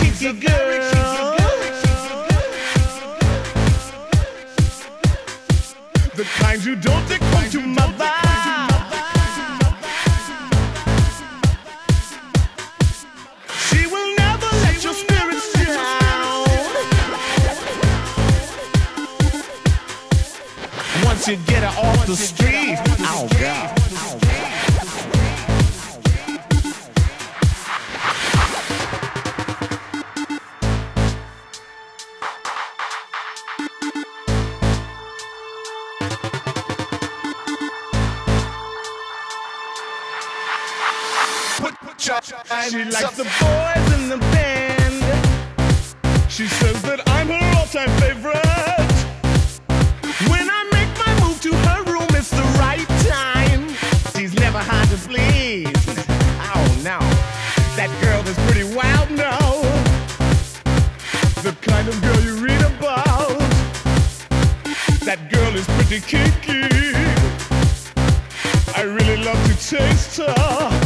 kinky girl, the kind you don't take home to mother. She will never let your spirits down. Once you get her off the street, oh God. She likes the boys in the band. She says that I'm her all-time favorite. When I make my move to her room, it's the right time. She's never hard to please. Oh no, that girl is pretty wild now. The kind of girl you read about. That girl is pretty kinky. I really love to taste her.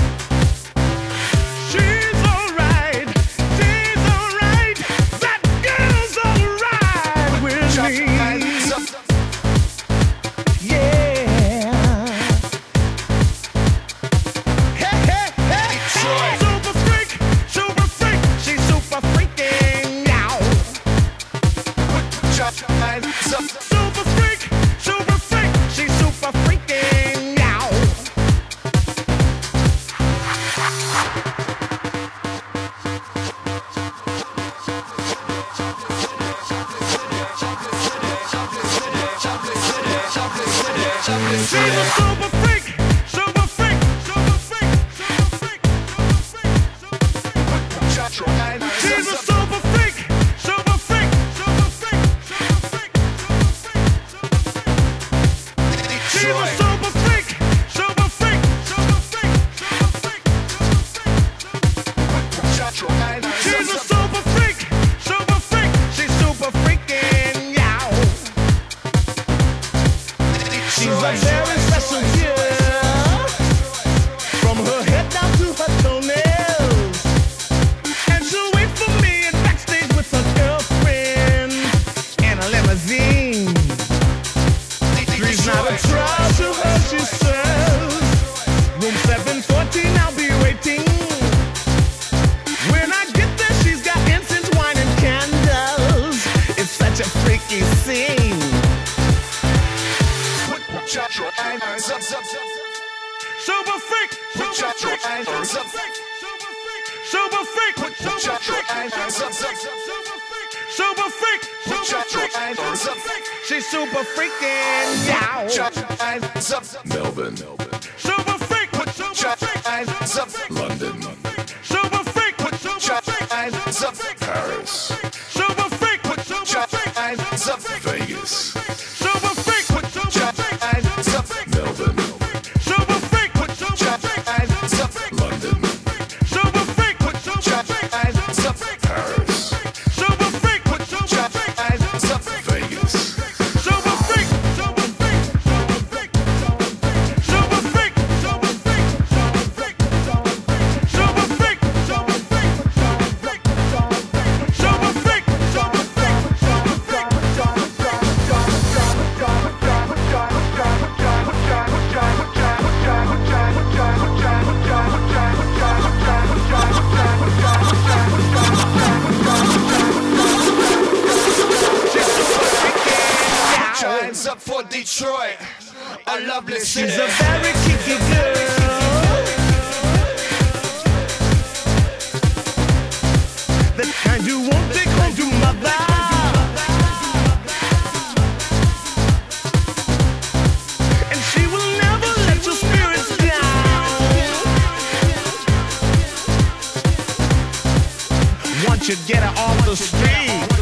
She's a super freak, super freak, super freak, super freak, super freak. She's a super freak, super freak, super freak, super freak, super freak. She's a super freak, super freak, super freak, super freak, super freak. She's a super freak, super freak. She's super freaking out. She's a very special girl, from her head down to her toenails. And she'll wait for me in backstage with her girlfriend in a limousine. Three's not a trial to her, she says. Room 714, I'll be waiting. When I get there, she's got incense, wine, and candles. It's such a freaky scene. Super freak, super freak, super freak, super freak, super freak, super freak. She's super freaking out. Melbourne, Super freak, super freak, London, super freak, super freak, Paris, super freak, super freak, Vegas, super freak, super freak, Melbourne, super freak, super freak, London, super freak, super freak, Paris, super freak, super freak, Vegas, super freak, super freak, super freak, super freak, super freak, super freak, super freak, super freak, super freak, super freak, super Hands up for Detroit, a lovely city. She's a very kinky girl, the kind you won't take home to mother. And she will never let your spirits down. Once you get her off the street.